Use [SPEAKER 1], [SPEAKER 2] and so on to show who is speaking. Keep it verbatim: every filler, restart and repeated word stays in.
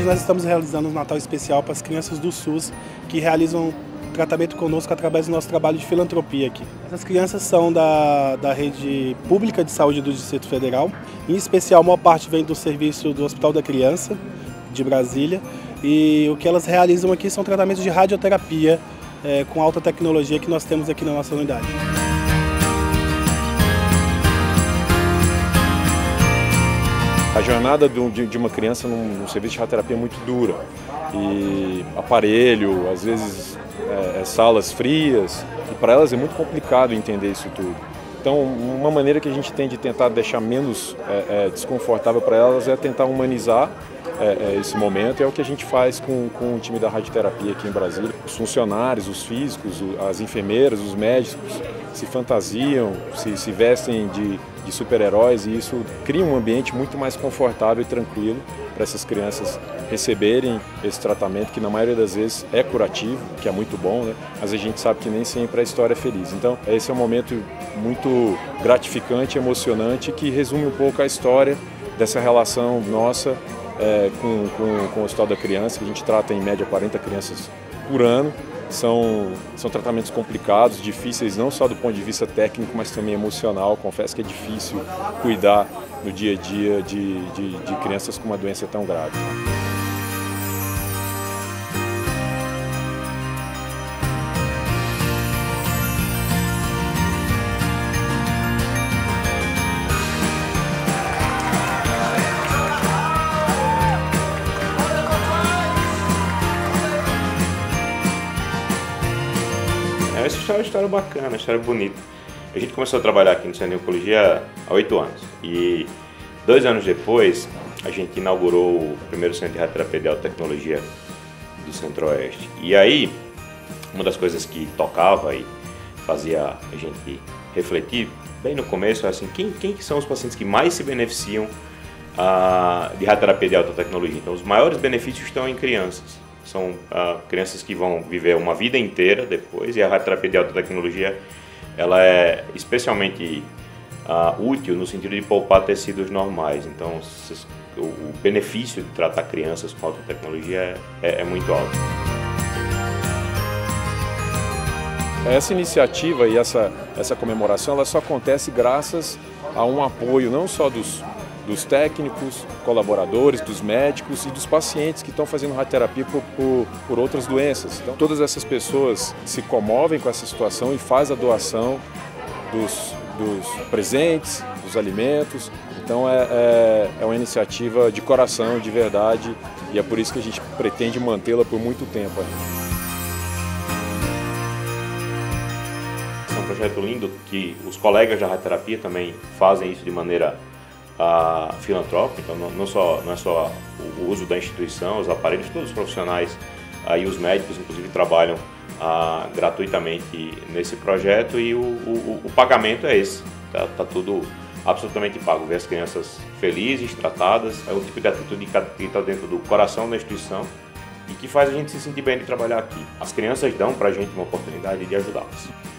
[SPEAKER 1] Hoje nós estamos realizando um Natal especial para as crianças do SUS que realizam tratamento conosco através do nosso trabalho de filantropia aqui. Essas crianças são da, da rede pública de saúde do Distrito Federal, em especial a maior parte vem do serviço do Hospital da Criança, de Brasília, e o que elas realizam aqui são tratamentos de radioterapia é, com alta tecnologia que nós temos aqui na nossa unidade.
[SPEAKER 2] A jornada de uma criança num serviço de radioterapia é muito dura e aparelho, às vezes é, é salas frias, e para elas é muito complicado entender isso tudo. Então, uma maneira que a gente tem de tentar deixar menos é, é, desconfortável para elas é tentar humanizar é, é, esse momento, é o que a gente faz com, com o time da radioterapia aqui em Brasília. Os funcionários, os físicos, as enfermeiras, os médicos se fantasiam, se, se vestem de, de super-heróis, e isso cria um ambiente muito mais confortável e tranquilo para essas crianças receberem esse tratamento, que na maioria das vezes é curativo, que é muito bom, né? Mas a gente sabe que nem sempre a história é feliz. Então, esse é um momento muito gratificante, emocionante, que resume um pouco a história dessa relação nossa é, com, com, com o Hospital da Criança, que a gente trata em média quarenta crianças por ano. São, são tratamentos complicados, difíceis não só do ponto de vista técnico, mas também emocional. Confesso que é difícil cuidar no dia a dia de, de, de crianças com uma doença tão grave.
[SPEAKER 3] Essa história é uma história bacana, uma história bonita. A gente começou a trabalhar aqui no Centro de Oncologia há oito anos e dois anos depois a gente inaugurou o primeiro centro de radioterapia de alta tecnologia do Centro-Oeste. E aí, uma das coisas que tocava e fazia a gente refletir bem no começo é assim, quem, quem são os pacientes que mais se beneficiam ah, de radioterapia de alta tecnologia? Então, os maiores benefícios estão em crianças. São uh, crianças que vão viver uma vida inteira depois, e a radioterapia de alta tecnologia ela é especialmente uh, útil no sentido de poupar tecidos normais. Então, o, o benefício de tratar crianças com alta tecnologia é, é muito alto.
[SPEAKER 2] Essa iniciativa e essa, essa comemoração ela só acontece graças a um apoio não só dos dos técnicos, colaboradores, dos médicos e dos pacientes que estão fazendo radioterapia por, por, por outras doenças. Então, todas essas pessoas se comovem com essa situação e fazem a doação dos, dos presentes, dos alimentos. Então, é, é, é uma iniciativa de coração, de verdade, e é por isso que a gente pretende mantê-la por muito tempo ainda.
[SPEAKER 3] É um projeto lindo que os colegas da radioterapia também fazem isso de maneira Uh, filantrópico, então não, não, só, não é só o uso da instituição, os aparelhos, todos os profissionais uh, e os médicos, inclusive, trabalham uh, gratuitamente nesse projeto, e o, o, o pagamento é esse, tá, tá tudo absolutamente pago. Ver as crianças felizes, tratadas, é o tipo de atitude que está dentro do coração da instituição e que faz a gente se sentir bem de trabalhar aqui. As crianças dão para a gente uma oportunidade de ajudá-las.